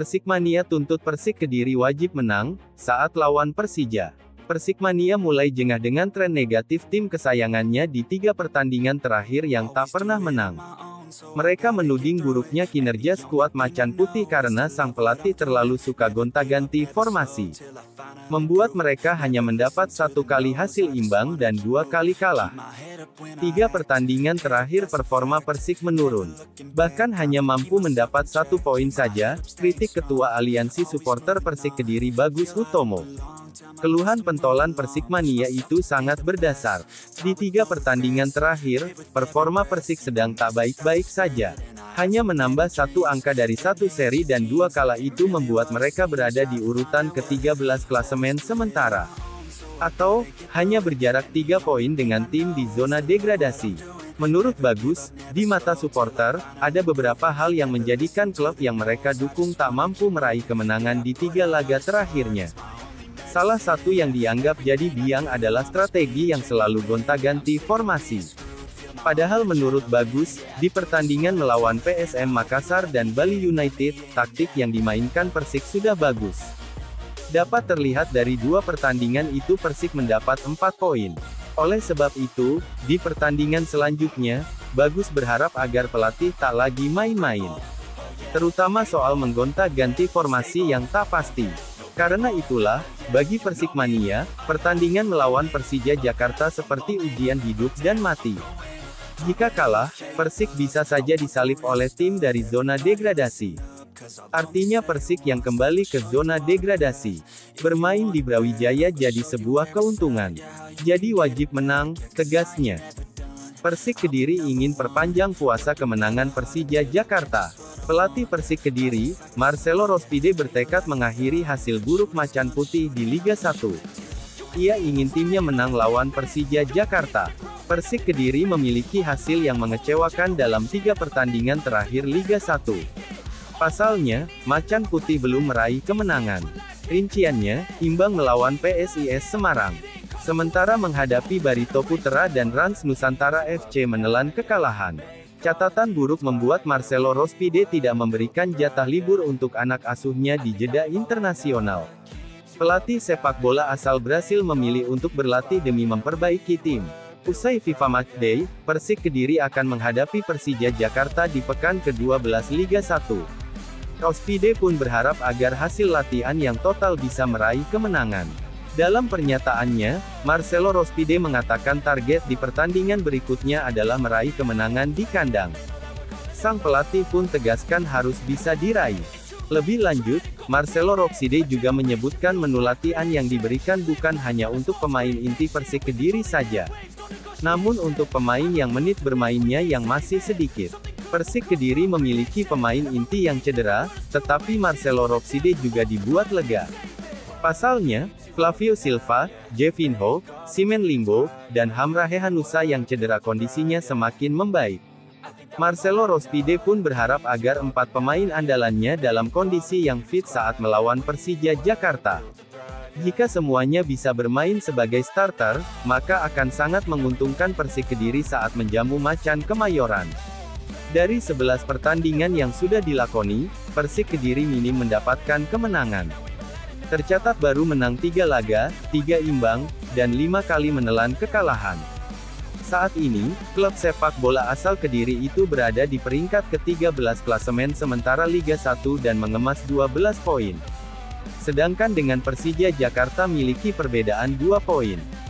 Persikmania tuntut Persik Kediri wajib menang saat lawan Persija. Persikmania mulai jengah dengan tren negatif tim kesayangannya di 3 pertandingan terakhir yang tak pernah menang. Mereka menuding buruknya kinerja skuad Macan Putih karena sang pelatih terlalu suka gonta-ganti formasi, membuat mereka hanya mendapat 1 kali hasil imbang dan 2 kali kalah. 3 pertandingan terakhir performa Persik menurun, bahkan hanya mampu mendapat 1 poin saja, kritik Ketua Aliansi Supporter Persik Kediri Bagus Utomo. Keluhan pentolan Persikmania itu sangat berdasar. Di 3 pertandingan terakhir, performa Persik sedang tak baik-baik saja. Hanya menambah 1 angka dari 1 seri dan 2 kala itu membuat mereka berada di urutan ke-13 klasemen sementara. Atau, hanya berjarak 3 poin dengan tim di zona degradasi. Menurut Bagus, di mata supporter, ada beberapa hal yang menjadikan klub yang mereka dukung tak mampu meraih kemenangan di 3 laga terakhirnya. Salah satu yang dianggap jadi biang adalah strategi yang selalu gonta-ganti formasi. Padahal menurut Bagus, di pertandingan melawan PSM Makassar dan Bali United, taktik yang dimainkan Persik sudah bagus. Dapat terlihat dari 2 pertandingan itu Persik mendapat 4 poin. Oleh sebab itu, di pertandingan selanjutnya, Bagus berharap agar pelatih tak lagi main-main. Terutama soal menggonta-ganti formasi yang tak pasti. Karena itulah, bagi Persikmania, pertandingan melawan Persija Jakarta seperti ujian hidup dan mati. Jika kalah, Persik bisa saja disalib oleh tim dari zona degradasi. Artinya Persik yang kembali ke zona degradasi. Bermain di Brawijaya jadi sebuah keuntungan. Jadi wajib menang, tegasnya. Persik Kediri ingin perpanjang puasa kemenangan Persija Jakarta. Pelatih Persik Kediri, Marcelo Rospide bertekad mengakhiri hasil buruk Macan Putih di Liga 1. Ia ingin timnya menang lawan Persija Jakarta. Persik Kediri memiliki hasil yang mengecewakan dalam 3 pertandingan terakhir Liga 1. Pasalnya, Macan Putih belum meraih kemenangan. Rinciannya, imbang melawan PSIS Semarang. Sementara menghadapi Barito Putra dan Rans Nusantara FC menelan kekalahan. Catatan buruk membuat Marcelo Rospide tidak memberikan jatah libur untuk anak asuhnya di jeda internasional. Pelatih sepak bola asal Brasil memilih untuk berlatih demi memperbaiki tim. Usai FIFA Matchday, Persik Kediri akan menghadapi Persija Jakarta di pekan ke-12 Liga 1. Rospide pun berharap agar hasil latihan yang total bisa meraih kemenangan. Dalam pernyataannya, Marcelo Rospide mengatakan target di pertandingan berikutnya adalah meraih kemenangan di kandang. Sang pelatih pun tegaskan harus bisa diraih. Lebih lanjut, Marcelo Rospide juga menyebutkan menu latihan yang diberikan bukan hanya untuk pemain inti Persik Kediri saja, namun untuk pemain yang menit bermainnya yang masih sedikit. Persik Kediri memiliki pemain inti yang cedera, tetapi Marcelo Rospide juga dibuat lega. Pasalnya, Flavio Silva, Jevinho, Simen Limbo, dan Hamrahe Hanusa yang cedera kondisinya semakin membaik. Marcelo Rospide pun berharap agar 4 pemain andalannya dalam kondisi yang fit saat melawan Persija Jakarta. Jika semuanya bisa bermain sebagai starter, maka akan sangat menguntungkan Persik Kediri saat menjamu Macan Kemayoran. Dari 11 pertandingan yang sudah dilakoni, Persik Kediri minim mendapatkan kemenangan. Tercatat baru menang 3 laga, 3 imbang, dan 5 kali menelan kekalahan. Saat ini, klub sepak bola asal Kediri itu berada di peringkat ke-13 klasemen sementara Liga 1 dan mengemas 12 poin. Sedangkan dengan Persija Jakarta miliki perbedaan 2 poin.